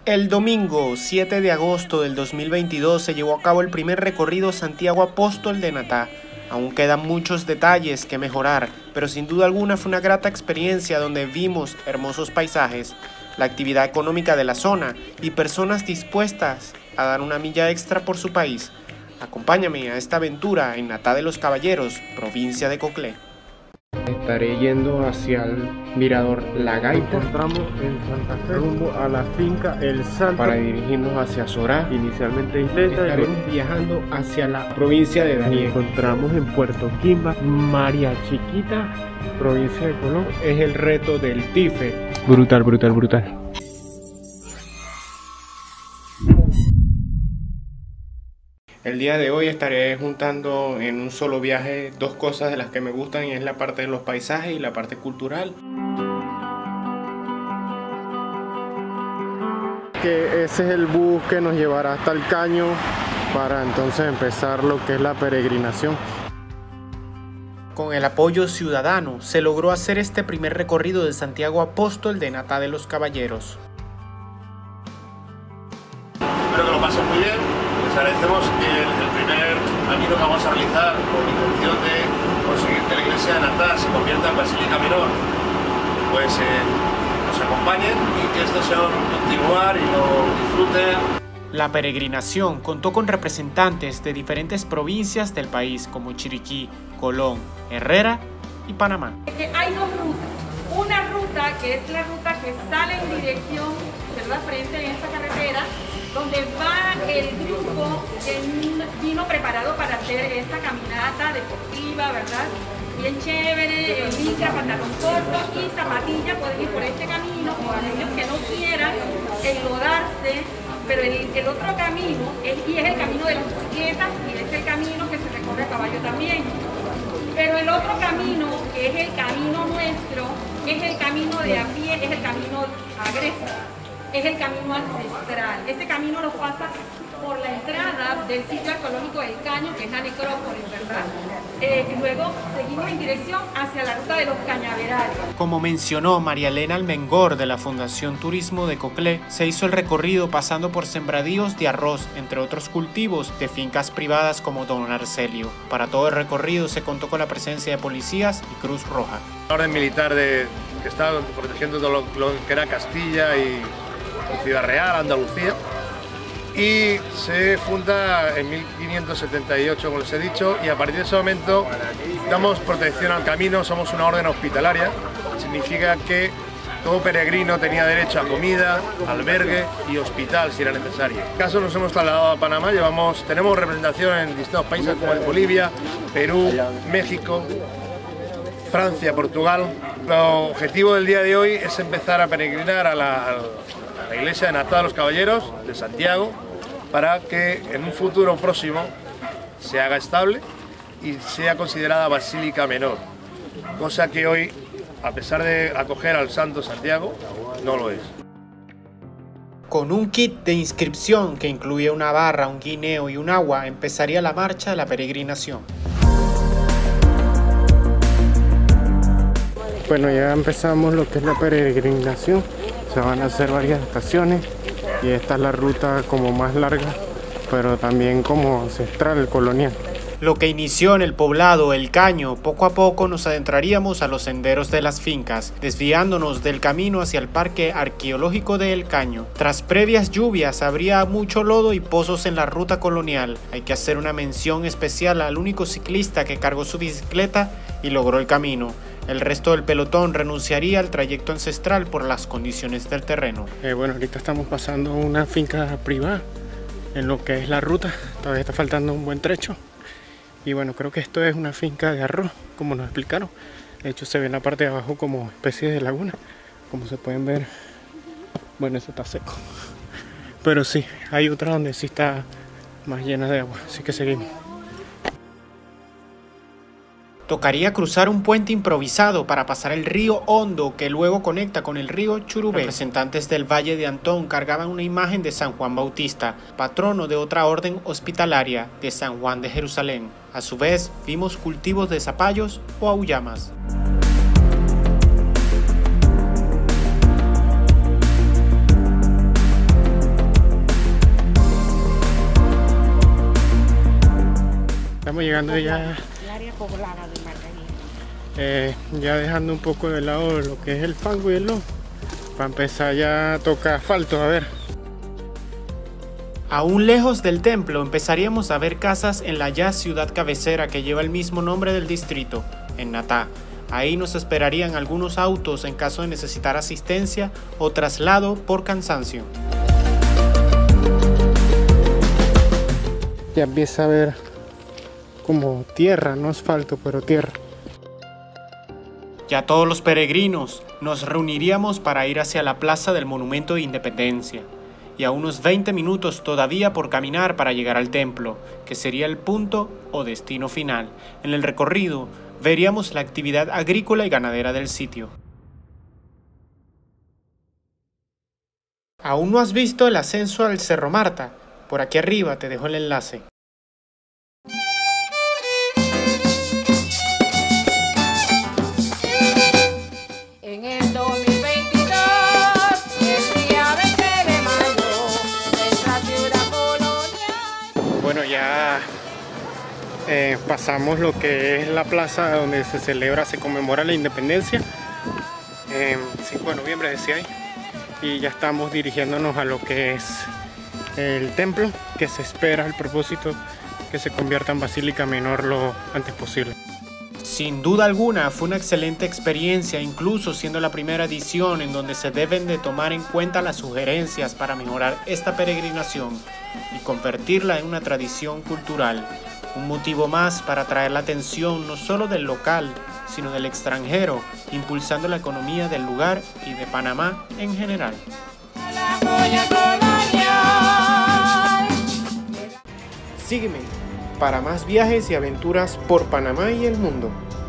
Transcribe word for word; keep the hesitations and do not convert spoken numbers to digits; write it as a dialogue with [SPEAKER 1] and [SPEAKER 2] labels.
[SPEAKER 1] El domingo siete de agosto del dos mil veintidós se llevó a cabo el primer recorrido Santiago Apóstol de Natá. Aún quedan muchos detalles que mejorar, pero sin duda alguna fue una grata experiencia donde vimos hermosos paisajes, la actividad económica de la zona y personas dispuestas a dar una milla extra por su país. Acompáñame a esta aventura en Natá de los Caballeros, provincia de Coclé.
[SPEAKER 2] Estaré yendo hacia el mirador La Gaita.
[SPEAKER 3] Encontramos en Santa Fe rumbo a la finca El Salto
[SPEAKER 2] para dirigirnos hacia Sorá.
[SPEAKER 3] Inicialmente Isleta.
[SPEAKER 2] Estaremos viajando hacia la provincia de Darién.
[SPEAKER 3] Encontramos en Puerto Quimba, María Chiquita, provincia de Colón.
[SPEAKER 2] Es el reto del Tife.
[SPEAKER 3] Brutal, brutal, brutal.
[SPEAKER 2] El día de hoy estaré juntando en un solo viaje dos cosas de las que me gustan, y es la parte de los paisajes y la parte cultural.
[SPEAKER 3] Que ese es el bus que nos llevará hasta el caño para entonces empezar lo que es la peregrinación.
[SPEAKER 1] Con el apoyo ciudadano se logró hacer este primer recorrido de Santiago Apóstol de Natá de los Caballeros.
[SPEAKER 4] Espero que lo pasen muy bien. Les agradecemos que el, el primer camino que vamos a realizar con la intención de conseguir que la iglesia de Natá se convierta en Basílica Menor, pues eh, nos acompañen y que esto sea un continuar y lo disfruten.
[SPEAKER 1] La peregrinación contó con representantes de diferentes provincias del país como Chiriquí, Colón, Herrera y Panamá.
[SPEAKER 5] Hay dos rutas. Una ruta que es la ruta que sale en dirección, ¿verdad?, frente en esta carretera, donde va el grupo que vino preparado para hacer esta caminata deportiva, ¿verdad? Bien chévere, licra, pantalón corto y zapatilla, pueden ir por este camino, o aquellos que no quieran enlodarse, pero el, el otro camino, es, y es el camino de las bicicletas, y es el camino que se recorre a caballo también. Pero el otro camino, que es el camino nuestro, es el camino de a pie, es el camino agreste. Es el camino ancestral. Ese camino nos pasa por la entrada del sitio arqueológico del Caño, que es la necrópolis, ¿verdad? Eh, y luego seguimos en dirección hacia la ruta de los cañaverales.
[SPEAKER 1] Como mencionó María Elena Almengor de la Fundación Turismo de Coclé, se hizo el recorrido pasando por sembradíos de arroz, entre otros cultivos de fincas privadas como Don Arcelio. Para todo el recorrido se contó con la presencia de policías y Cruz Roja.
[SPEAKER 4] La orden militar de, que estaba protegiendo todo lo, lo que era Castilla y Ciudad Real, Andalucía, y se funda en mil quinientos setenta y ocho, como les he dicho, y a partir de ese momento damos protección al camino. Somos una orden hospitalaria, significa que todo peregrino tenía derecho a comida, albergue y hospital si era necesario. En este caso nos hemos trasladado a Panamá, llevamos, tenemos representación en distintos países como en Bolivia, Perú, México, Francia, Portugal. El objetivo del día de hoy es empezar a peregrinar a la, a la iglesia de Natá de los Caballeros de Santiago, para que en un futuro próximo se haga estable y sea considerada Basílica Menor, cosa que hoy, a pesar de acoger al Santo Santiago, no lo es.
[SPEAKER 1] Con un kit de inscripción que incluía una barra, un guineo y un agua, empezaría la marcha de la peregrinación.
[SPEAKER 3] Bueno, ya empezamos lo que es la peregrinación. Se van a hacer varias estaciones y esta es la ruta como más larga, pero también como ancestral, colonial.
[SPEAKER 1] Lo que inició en el poblado El Caño, poco a poco nos adentraríamos a los senderos de las fincas, desviándonos del camino hacia el Parque Arqueológico de El Caño. Tras previas lluvias habría mucho lodo y pozos en la ruta colonial. Hay que hacer una mención especial al único ciclista que cargó su bicicleta y logró el camino. El resto del pelotón renunciaría al trayecto ancestral por las condiciones del terreno.
[SPEAKER 3] Eh, bueno, ahorita estamos pasando una finca privada en lo que es la ruta. Todavía está faltando un buen trecho. Y bueno, creo que esto es una finca de arroz, como nos explicaron. De hecho, se ve en la parte de abajo como especie de laguna. Como se pueden ver, bueno, eso está seco. Pero sí, hay otra donde sí está más llena de agua, así que seguimos.
[SPEAKER 1] Tocaría cruzar un puente improvisado para pasar el río Hondo, que luego conecta con el río Churubé. Representantes del Valle de Antón cargaban una imagen de San Juan Bautista, patrono de otra orden hospitalaria, de San Juan de Jerusalén. A su vez, vimos cultivos de zapallos o auyamas.
[SPEAKER 3] estamos llegando ya,
[SPEAKER 6] el área poblada de Margarita.
[SPEAKER 3] eh, ya dejando un poco de lado lo que es el fango y el lodo. Para empezar ya toca asfalto, a ver.
[SPEAKER 1] Aún lejos del templo empezaríamos a ver casas en la ya ciudad cabecera que lleva el mismo nombre del distrito, en Natá. Ahí nos esperarían algunos autos en caso de necesitar asistencia o traslado por cansancio.
[SPEAKER 3] Ya empieza a ver como tierra, no asfalto, pero tierra.
[SPEAKER 1] Ya todos los peregrinos nos reuniríamos para ir hacia la plaza del Monumento de Independencia, y a unos veinte minutos todavía por caminar para llegar al templo, que sería el punto o destino final. En el recorrido veríamos la actividad agrícola y ganadera del sitio. ¿Aún no has visto el ascenso al Cerro Marta? Por aquí arriba te dejo el enlace.
[SPEAKER 6] En el dos mil veintidós, el día veinte de mayo, nuestra ciudad colonial.
[SPEAKER 3] Bueno, ya eh, pasamos lo que es la plaza donde se celebra, se conmemora la independencia. Eh, cinco de noviembre decía ahí. Y ya estamos dirigiéndonos a lo que es el templo, que se espera el propósito que se convierta en basílica menor lo antes posible.
[SPEAKER 1] Sin duda alguna fue una excelente experiencia, incluso siendo la primera edición en donde se deben de tomar en cuenta las sugerencias para mejorar esta peregrinación y convertirla en una tradición cultural. Un motivo más para atraer la atención no solo del local, sino del extranjero, impulsando la economía del lugar y de Panamá en general. Sígueme para más viajes y aventuras por Panamá y el mundo.